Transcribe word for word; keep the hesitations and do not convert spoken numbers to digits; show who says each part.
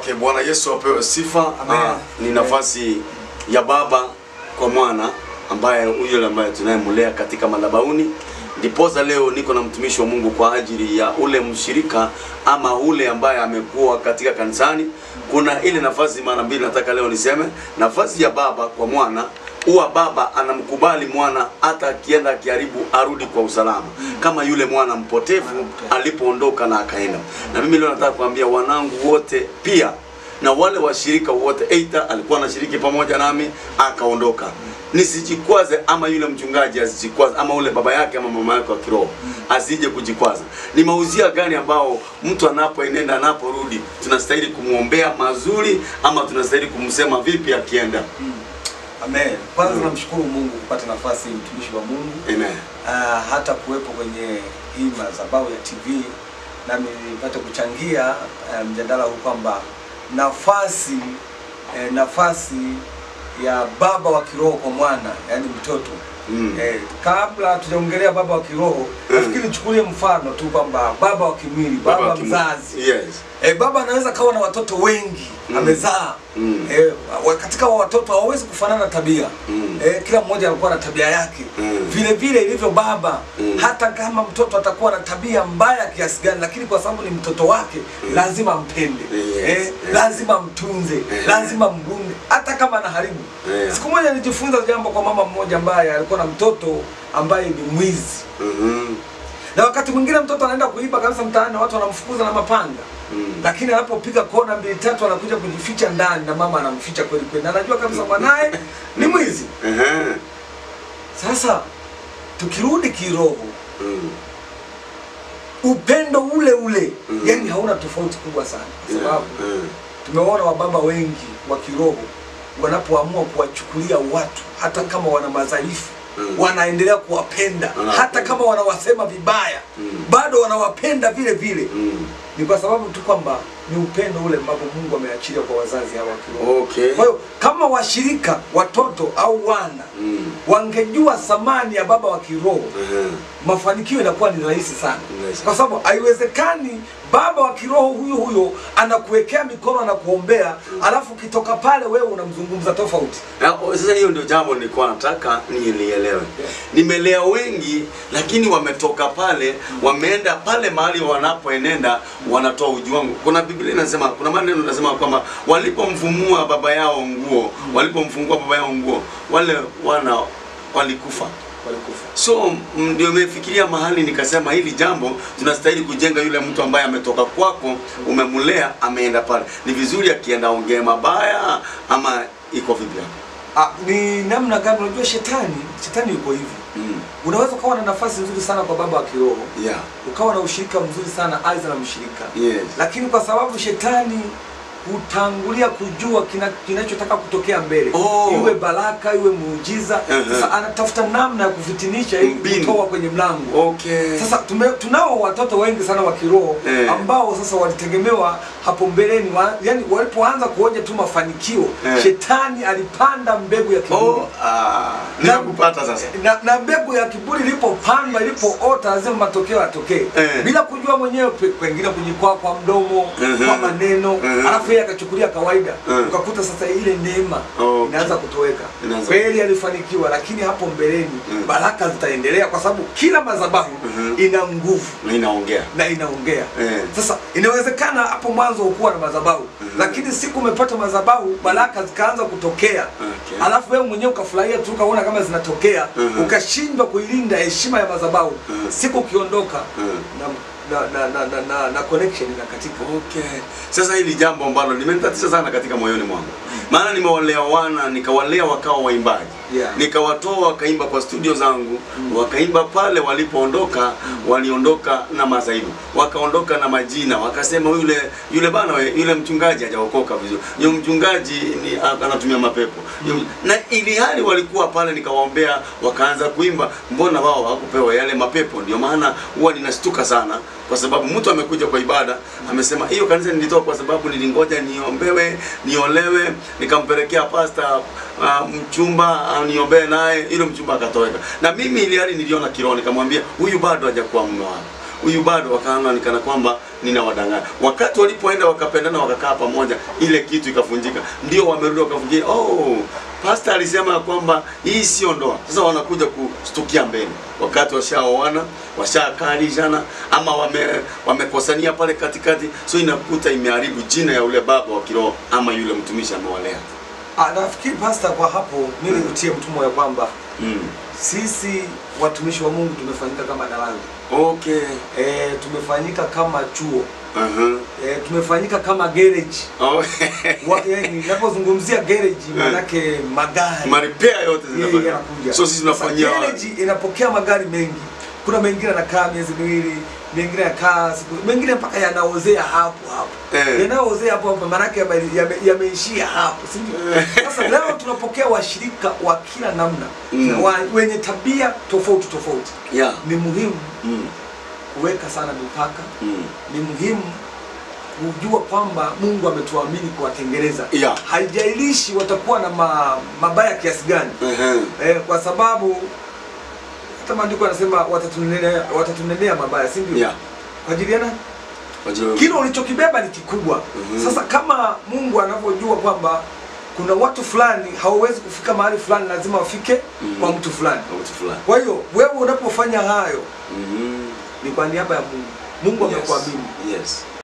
Speaker 1: Okay, Bwana Yesu apewe sifa. Amen. Ni nafasi ya baba kwa mwana ambaye huyo ambaye tunayemlea katika madhabahuni. Ndiposa leo niko na mtumishi wa Mungu kwa ajili ya ule mshirika ama ule ambaye amekuwa katika kanisani. Kuna ile nafasi mara mbili nataka leo niseme, nafasi ya baba kwa mwana. Uwa baba anamkubali mwana hata akienda akiharibu arudi kwa usalama, kama yule mwana mpotevu alipoondoka na akaenda. Na mimi leo nataka kuambia wanangu wote pia na wale washirika wote, aidha alikuwa anashiriki pamoja nami akaondoka, nisijikwaze ama yule mchungaji asijikwaze ama ule baba yake ama mama yake wa kiroho asije kujikwaza. Ni mauzia gani ambao mtu anapoenenda anaporudi tunastahili kumuombea mazuri ama tunastahili kumsema vipi akienda?
Speaker 2: Amen. Kwanza tunamshukuru mm. Mungu kupata nafasi mtumishi wa Mungu.
Speaker 1: Amen.
Speaker 2: Uh, hata kuwepo kwenye hii madhabahu ya T V na nilipata kuchangia mjadala um, huu kwamba nafasi eh, nafasi ya baba wa kiroho kwa mwana, yani mtoto. Mm. Eh, kabla tujaongelea baba wa kiroho, mm. nafikiri chukulie mfano tu kwamba baba wa kimwili, baba, baba mzazi.
Speaker 1: Yes.
Speaker 2: Eh, baba anaweza kawa na watoto wengi, mm. amezaa. Mm. Eh, katika wa watoto hawawezi kufanana tabia. Mm. Eh, kila mmoja anakuwa na tabia yake. Mm. Vile vile ilivyo baba, mm. hata kama mtoto atakuwa na tabia mbaya kiasi gani, lakini kwa sababu ni mtoto wake, mm. lazima ampende. Yes. Eh, yes. lazima mtunze, yes. lazima mgunde hata kama anaharibu. Yeah. Siku moja nilijifunza jambo kwa mama mmoja ambaye alikuwa na mtoto ambaye ni mwizi. Mm-hmm. Na wakati mwingine mtoto anaenda kuiba kabisa mtaani, watu wanamfukuza na mapanga. Mm. Lakini anapopiga kona mbili tatu anakuja kujificha ndani na mama anamficha kweli kweli. Na anajua kabisa mwanae ni mwizi. Uh-huh. Sasa tukirudi kiroho, mm. upendo ule ule, mm. yani hauna tofauti kubwa sana. Kwa sababu yeah. mm. tumeona wababa wengi wa kiroho wanapoamua kuwachukulia watu hata kama wana madhaifu, mm. wanaendelea kuwapenda, mm. hata kama wanawasema vibaya, mm. bado wanawapenda vile vile. Mm. Ni kwa sababu tu kwamba ni upendo ule ambao Mungu ameachilia kwa wazazi hawa kiroho. Okay. Kwa hiyo kama washirika, watoto au wana, mm. wangejua thamani ya baba wa kiroho, uh-huh. mafanikio yanakuwa ni rahisi sana. Nice. Kwa sababu haiwezekani baba wa kiroho huyo huyo anakuwekea mikono na kuombea, mm. alafu kitoka pale wewe unamzungumza tofauti.
Speaker 1: Sasa hiyo ndio jambo nilikuwa nataka nielewe. Yeah. Nimelea wengi lakini wametoka pale, mm. wameenda pale mahali wanapoenenda, wanatoa ujumbe. Kuna Biblia inasema, kuna maneno yanasema kwamba walipomfumua baba yao nguo, mm. walipomfungua baba yao nguo, wale wana walikufa. Walikufa. So ndio nimefikiria mahali nikasema hili jambo tunastahili kujenga yule mtu ambaye ametoka kwako, umemlea, ameenda pale. Ni vizuri akienda ongea mabaya ama iko vipi hapo?
Speaker 2: Ah, ni namna gani? Unajua shetani, shetani yuko hivi. Mm. Unaweza ukawa na nafasi nzuri sana kwa baba wa kiroho. Yeah. Ukawa na ushirika mzuri sana aidha na mshirika. Yes. Lakini kwa sababu shetani hutangulia kujua kina, kinachotaka kutokea mbele. Oh. Iwe baraka, iwe muujiza. Uh-huh. Sasa anatafuta namna ya kufitinisha ili kutoa kwenye mlango. Okay. Sasa tume, tunao watoto wengi sana wa kiroho, eh. ambao sasa walitegemewa hapo mbeleni, wa, yani walipoanza kuonja tu mafanikio, eh. shetani alipanda mbegu ya kiburi.
Speaker 1: Oh, ah, na kupata sasa.
Speaker 2: Na, na mbegu ya kiburi ilipopandwa, ilipoota, lazima matokeo yatokee. Eh. Bila kujua mwenyewe, pengine kujikwaa kwa mdomo, uh-huh. kwa maneno, uh-huh. alafu yeye akachukulia kawaida, uh-huh. ukakuta sasa ile neema, okay. inaanza kutoweka. Kweli alifanikiwa, lakini hapo mbeleni, uh-huh. baraka zitaendelea kwa sababu kila madhabahu, uh-huh. ina nguvu
Speaker 1: na inaongea
Speaker 2: na inaongea. Uh-huh. Sasa inawezekana hapo mwanzo ukuwa na madhabahu, uh-huh. lakini siku umepata madhabahu, baraka zikaanza kutokea. Okay. Alafu wewe mwenyewe ukafurahia tu, ukaona kama zinatokea, uh-huh. ukashindwa kuilinda heshima ya madhabahu. Uh-huh. Siku ukiondoka, uh-huh. na na na na na, na, na connection na katika.
Speaker 1: Okay. Sasa hili jambo ambalo limenitatiza sana katika moyoni mwangu. Mm. Maana nimewalea wana, nikawalea wakawa waimbaji. Yeah. Nikawatoa wakaimba kwa studio zangu, mm. wakaimba pale, walipoondoka, mm. waliondoka na mazaibu. Wakaondoka na majina, wakasema yule yule bana yule mchungaji hajaokoka vizuri. Yule mchungaji ni anatumia mapepo. Mm. Na ili hali walikuwa pale nikawaombea, wakaanza kuimba, mbona wao hawakupewa yale mapepo? Ndio maana huwa ninastuka sana. Kwa sababu mtu amekuja kwa ibada, amesema hiyo kanisa nilitoa kwa sababu nilingoja niombewe, niolewe, nikampelekea pastor uh, mchumba niombee naye, ile mchumba akatoweka. Na mimi ile hali niliona kiroho, nikamwambia huyu bado hajakuwa mume wako. huyu bado, wakaona nikana kwamba ninawadanganya. Wakati walipoenda wakapendana wakakaa pamoja, ile kitu ikavunjika. Ndio wamerudi wakavunjika. Oh, pastor alisema kwamba hii sio ndoa. Sasa wanakuja kustukia mbele. Wakati washaoana, washakalishana ama wame wamekosania pale katikati, so inakuta imeharibu jina ya ule baba wa kiroho ama yule mtumishi amewalea.
Speaker 2: Ah, nafikiri pastor, kwa hapo mimi
Speaker 1: Mm.
Speaker 2: utie mtumo ya kwamba
Speaker 1: Mm.
Speaker 2: sisi watumishi wa Mungu tumefanyika kama darasa.
Speaker 1: Okay.
Speaker 2: Eh, tumefanyika kama chuo.
Speaker 1: Uh-huh.
Speaker 2: Eh, tumefanyika kama garage.
Speaker 1: Oh.
Speaker 2: Yani ninapozungumzia garage manake magari.
Speaker 1: Maripea yote zinafanya.
Speaker 2: Yeah, yeah,
Speaker 1: so sisi tunafanyia
Speaker 2: garage inapokea magari mengi. Kuna mengine yanakaa miezi miwili, mengine yanakaa siku, mengine mpaka yanaozea hapo hapo.
Speaker 1: Eh.
Speaker 2: Yanaozea hapo hapo manake yameishia yame hapo, si ndio? Sasa leo tunapokea washirika wa kila namna,
Speaker 1: Mm.
Speaker 2: wa, wenye tabia tofauti tofauti.
Speaker 1: Yeah.
Speaker 2: Ni muhimu
Speaker 1: Mm.
Speaker 2: kuweka sana mipaka.
Speaker 1: Mm.
Speaker 2: Ni muhimu kujua kwamba Mungu ametuamini kuwatengeneza.
Speaker 1: Yeah.
Speaker 2: Haijalishi watakuwa na ma, mabaya kiasi gani.
Speaker 1: Uh-huh.
Speaker 2: Eh, kwa sababu hata maandiko yanasema watatunenea watatunenea mabaya, si ndio?
Speaker 1: Yeah.
Speaker 2: Kwa ajili ya nani?
Speaker 1: Kwa ajili
Speaker 2: Kile ulichokibeba ni kikubwa.
Speaker 1: Mhm.
Speaker 2: Sasa kama Mungu anavyojua kwamba kuna watu fulani hawawezi kufika mahali fulani, lazima wafike
Speaker 1: Mhm.
Speaker 2: kwa mtu fulani.
Speaker 1: kwa mtu fulani.
Speaker 2: Kwa hiyo wewe unapofanya hayo
Speaker 1: Mhm.
Speaker 2: ni kwa niaba ya Mungu. Mungu
Speaker 1: Yes.
Speaker 2: amekuamini.
Speaker 1: Yes.